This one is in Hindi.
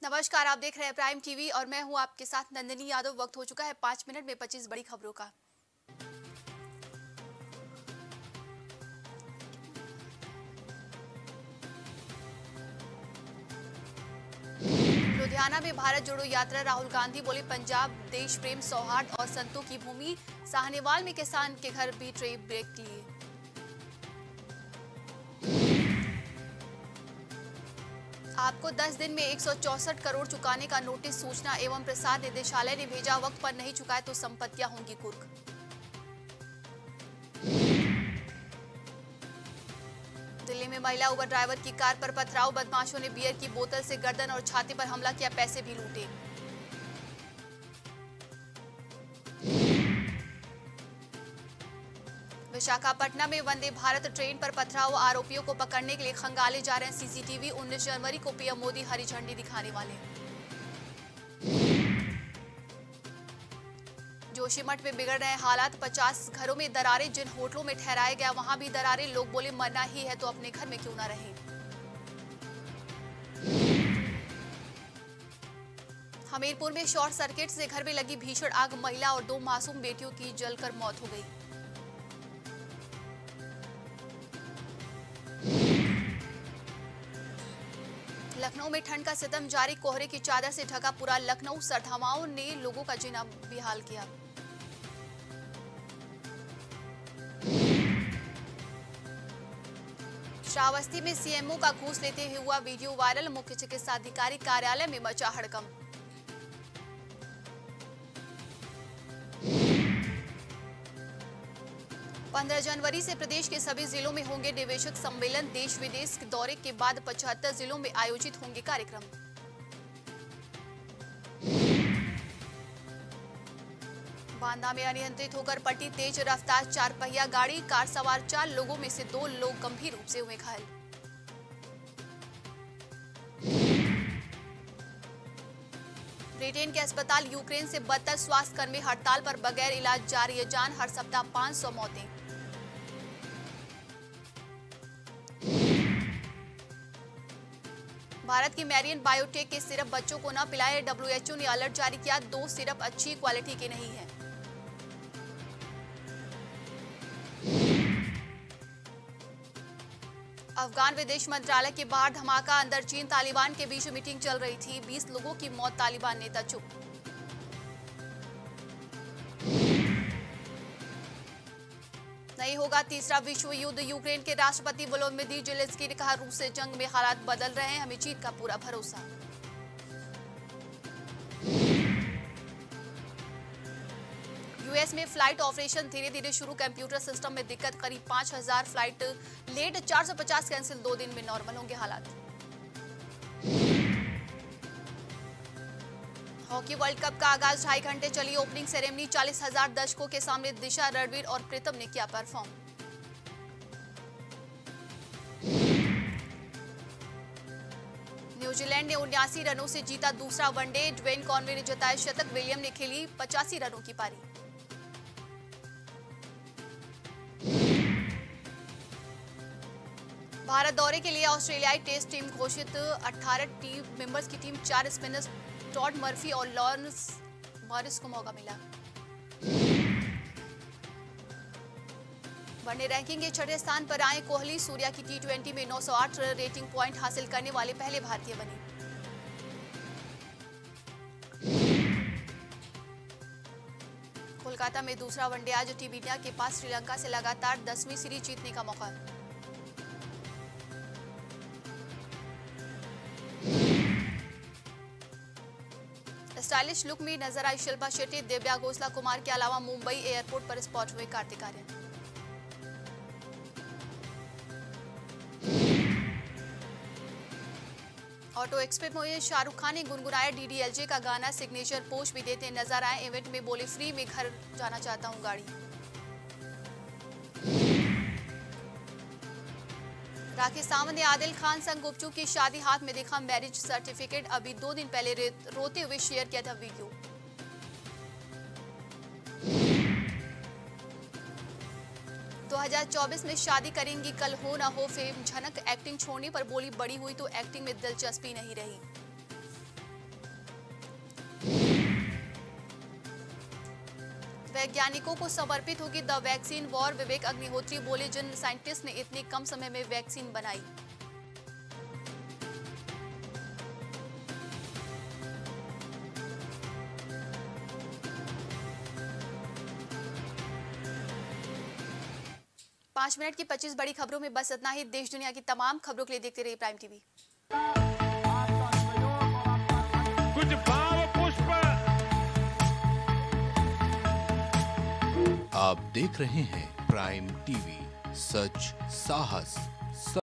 नमस्कार, आप देख रहे हैं प्राइम टीवी और मैं हूं आपके साथ नंदिनी यादव। वक्त हो चुका है 5 मिनट में 25 बड़ी खबरों का। लुधियाना में भारत जोड़ो यात्रा, राहुल गांधी बोले पंजाब देश प्रेम सौहार्द और संतों की भूमि। साहनेवाल में किसान के घर भी ट्रे ब्रेक लिए। आपको 10 दिन में 164 करोड़ चुकाने का नोटिस, सूचना एवं प्रसार निदेशालय ने भेजा। वक्त पर नहीं चुकाए तो संपत्तियां होंगी कुर्क। दिल्ली में महिला उबर ड्राइवर की कार पर पथराव, बदमाशों ने बियर की बोतल से गर्दन और छाती पर हमला किया, पैसे भी लूटे। विशाखापट्टनम में वंदे भारत ट्रेन पर पथराव, आरोपियों को पकड़ने के लिए खंगाले जा रहे हैं सीसीटीवी। 19 जनवरी को पीएम मोदी हरी झंडी दिखाने वाले। जोशीमठ में बिगड़ रहे हालात, 50 घरों में दरारें, जिन होटलों में ठहराया गया वहां भी दरारें। लोग बोले मरना ही है तो अपने घर में क्यों ना रहे। हमीरपुर में शॉर्ट सर्किट से घर में लगी भीषण आग, महिला और 2 मासूम बेटियों की जलकर मौत हो गई। लखनऊ में ठंड का सितम जारी, कोहरे की चादर से ढका पूरा लखनऊ। सर्द हवाओं ने लोगों का जीना बेहाल किया। श्रावस्ती में सीएमओ का घूस लेते हुए हुआ वीडियो वायरल, मुख्य चिकित्सा अधिकारी कार्यालय में मचा हड़कंप। पंद्रह जनवरी से प्रदेश के सभी जिलों में होंगे निवेशक सम्मेलन, देश विदेश दौरे के बाद 75 जिलों में आयोजित होंगे कार्यक्रम। बांदा में अनियंत्रित होकर पलटी तेज रफ्तार 4 पहिया गाड़ी, कार सवार 4 लोगों में से 2 लोग गंभीर रूप से हुए घायल। ब्रिटेन के अस्पताल यूक्रेन से बदतर, स्वास्थ्यकर्मी हड़ताल पर बगैर इलाज जा रही है जान, हर सप्ताह 500 मौतें। भारत की मैरियन बायोटेक के सिरप बच्चों को न पिलाए, डब्ल्यूएचओ ने अलर्ट जारी किया, 2 सिरप अच्छी क्वालिटी के नहीं हैं। अफगान विदेश मंत्रालय के बाहर धमाका, अंदर चीन तालिबान के बीच मीटिंग चल रही थी, 20 लोगों की मौत, तालिबान नेता चुप। नहीं होगा तीसरा विश्व युद्ध, यूक्रेन के राष्ट्रपति वोलोदिमीर ज़ेलेंस्की ने कहा, रूस से जंग में हालात बदल रहे हैं, हमें जीत का पूरा भरोसा। यूएस में फ्लाइट ऑपरेशन धीरे धीरे शुरू, कंप्यूटर सिस्टम में दिक्कत, करीब 5000 फ्लाइट लेट, 450 कैंसिल, 2 दिन में नॉर्मल होंगे हालात। हॉकी वर्ल्ड कप का आगाज, 2.5 घंटे चली ओपनिंग सेरेमनी, 40,000 दर्शकों के सामने दिशा, रणवीर और प्रीतम ने किया परफॉर्म। न्यूजीलैंड ने 79 रनों से जीता दूसरा वनडे, ड्वेन कॉनवे ने जताया शतक, विलियम ने खेली 85 रनों की पारी। भारत दौरे के लिए ऑस्ट्रेलियाई टेस्ट टीम घोषित, 18 टीम मेंबर्स की टीम, 4 स्पिनर्स टॉड मर्फी और लॉरेंस मॉरिस को मौका मिला। वनडे रैंकिंग के 6ठे स्थान पर आए कोहली, सूर्या की टी20 में 908 रेटिंग पॉइंट हासिल करने वाले पहले भारतीय बने। कोलकाता में दूसरा वनडे आज, टीम इंडिया के पास श्रीलंका से लगातार 10वीं सीरीज जीतने का मौका। स्टाइलिश लुक में नजर आई शिल्पा शेट्टी, दिव्या घोषला कुमार के अलावा मुंबई एयरपोर्ट पर स्पॉट हुए कार्तिक आर्यन। ऑटो एक्सपो में शाहरुख खान ने गुनगुनाया डीडीएलजे का गाना, सिग्नेचर पोस्ट भी देते नजर आए, इवेंट में बोले फ्री में घर जाना चाहता हूं गाड़ी। राखी सावंत ने आदिल खान संग गुपचुप की शादी, हाथ में देखा मैरिज सर्टिफिकेट, अभी 2 दिन पहले रोते हुए शेयर किया था वीडियो। तो 2024 में शादी करेंगी कल हो ना हो, फेम झनक एक्टिंग छोड़ने पर बोली बड़ी हुई तो एक्टिंग में दिलचस्पी नहीं रही। वैज्ञानिकों को समर्पित होगी the vaccine war. Vivek Agnihotri बोले, जिन साइंटिस्ट ने इतनी कम समय में वैक्सीन बनाई। पांच मिनट की 25 बड़ी खबरों में बस इतना ही। देश दुनिया की तमाम खबरों के लिए देखते रहिए प्राइम टीवी। कुछ भाव पुष्प। आप देख रहे हैं प्राइम टीवी, सच साहस